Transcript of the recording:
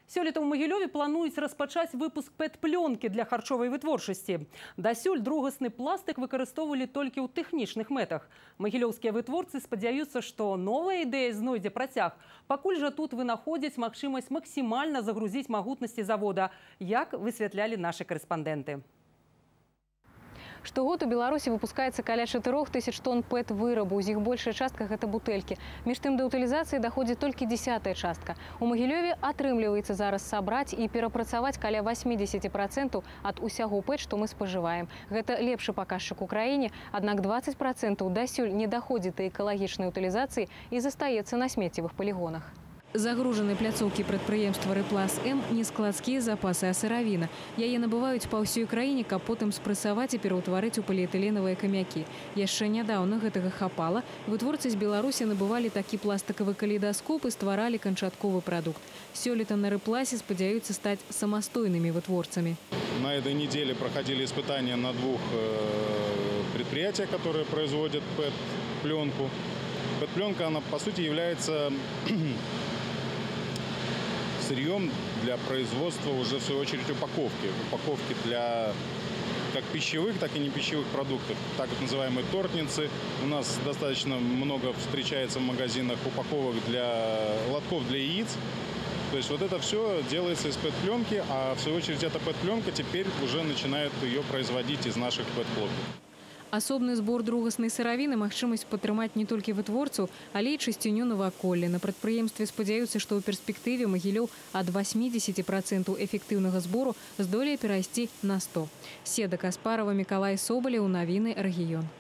Сёлета ў Магілёве плануюць распачаць выпуск пэт-плёнкі для харчовай вытворчасці. Дасюль другасны пластык выкарыстоўвалі толькі ў тэхнічных мэтах. Магілёўскія вытворцы спадзяюцца, што новая ідэя знойдзе працяг. Пакуль жа тут вынаходзяць магчымасць максімальна загрузіць магутнасці завода, як высвятлялі нашы корэспандэнты. Штогод у Беларусі выпускаецца каля 4000 тонн пэт-вырабу. З іх большая частка – гэта бутэлькі. Між тым да утылізацыі даходзіць толькі 10-я частка. У Магілёве атрымліваецца зараз сабраць і перапрацаваць каля 80% ад усяго пэт, што мы спажываем. Гэта лепшы паказчык у краіне, аднак 20% дасюль не даходзіць да экалагічнай утылізацыі і застаецца на смеццевых палігонах. Загружаны пляцоўкі прадпрыемства «Рэплас-М» не складскія запасы, а сыравіна. Яе набываюць па ўсёй краіне, каб потым спрэсаваць і пераўтварыць у паліэтыленавыя камякі. Яшчэ нядаўна гэтага хапала. Вытворцы з Беларусі набывалі такі пластыкавы калейдаскоп і стваралі канчатковы прадукт. Сёлета на «Рэпласе» спадзяюцца стаць самастойнымі вытворцамі. На этой неделе проходили испытания на 2 предприятиях, которые производят пэт-пленку. Пэт-пленка, она по сути является сырьем для производства уже в свою очередь упаковки. Упаковки для как пищевых, так и не пищевых продуктов. Так называемые тортницы. У нас достаточно много встречается в магазинах упаковок для лотков для яиц. То есть вот это все делается из пэт-пленки, а в свою очередь эта пэт-пленка теперь уже начинают ее производить из наших пэт-плоков. Асобны збор другаснай сыравіны магчымасць падтрымаць не толькі вытворцаў, але і чысціню наваколля. На прадпрыемстве спадзяюцца, што ў перспектыве Магілёў ад 80% эфектыўнага збору здолее перайсці на 100%. Седа Каспарова, Мікалай Собалеў, навіны рэгіён.